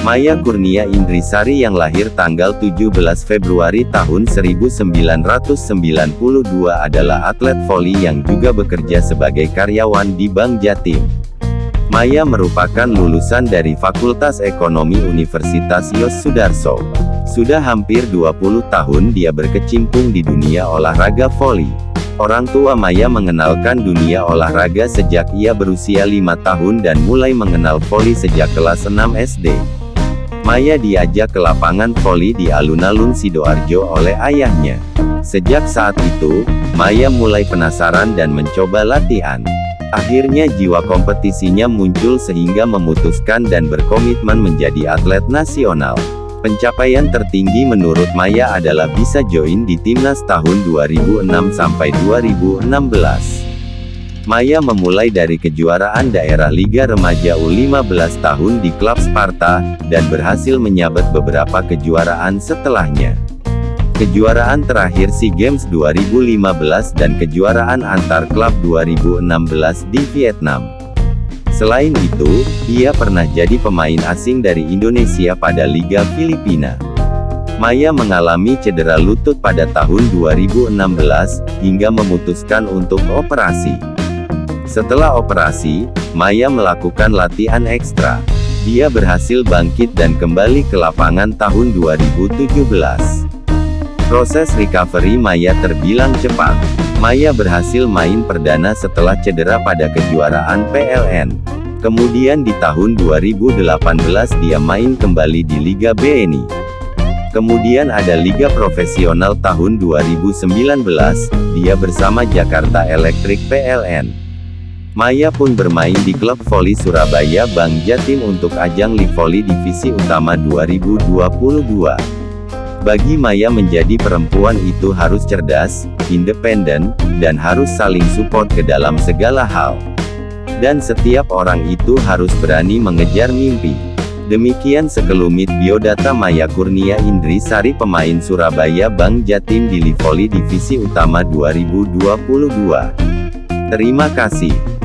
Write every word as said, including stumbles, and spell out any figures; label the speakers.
Speaker 1: Maya Kurnia Indrisari yang lahir tanggal tujuh belas Februari tahun seribu sembilan ratus sembilan puluh dua adalah atlet voli yang juga bekerja sebagai karyawan di Bank Jatim. Maya merupakan lulusan dari Fakultas Ekonomi Universitas Yosudarso. Sudah hampir dua puluh tahun dia berkecimpung di dunia olahraga voli. Orang tua Maya mengenalkan dunia olahraga sejak ia berusia lima tahun dan mulai mengenal voli sejak kelas enam S D. Maya diajak ke lapangan voli di alun-alun Sidoarjo oleh ayahnya. Sejak saat itu, Maya mulai penasaran dan mencoba latihan. Akhirnya jiwa kompetisinya muncul sehingga memutuskan dan berkomitmen menjadi atlet nasional. Pencapaian tertinggi menurut Maya adalah bisa join di timnas tahun dua ribu enam sampai dua ribu enam belas. Maya memulai dari kejuaraan daerah Liga Remaja U lima belas tahun di klub Sparta, dan berhasil menyabet beberapa kejuaraan setelahnya. Kejuaraan terakhir SEA Games dua ribu lima belas dan kejuaraan antar klub dua ribu enam belas di Vietnam. Selain itu, ia pernah jadi pemain asing dari Indonesia pada Liga Filipina. Maya mengalami cedera lutut pada tahun dua ribu enam belas, hingga memutuskan untuk operasi. Setelah operasi, Maya melakukan latihan ekstra. Dia berhasil bangkit dan kembali ke lapangan tahun dua ribu tujuh belas. Proses recovery Maya terbilang cepat. Maya berhasil main perdana setelah cedera pada kejuaraan P L N. Kemudian di tahun dua ribu delapan belas dia main kembali di Liga B N I. Kemudian ada Liga Profesional tahun dua ribu sembilan belas, dia bersama Jakarta Electric P L N. Maya pun bermain di klub voli Surabaya Bank Jatim untuk ajang Live Voli Divisi Utama dua ribu dua puluh dua. Bagi Maya menjadi perempuan itu harus cerdas, independen, dan harus saling support ke dalam segala hal. Dan setiap orang itu harus berani mengejar mimpi. Demikian sekelumit biodata Maya Kurnia Indrisari, pemain Surabaya Bank Jatim di Live Voli Divisi Utama dua ribu dua puluh dua. Terima kasih.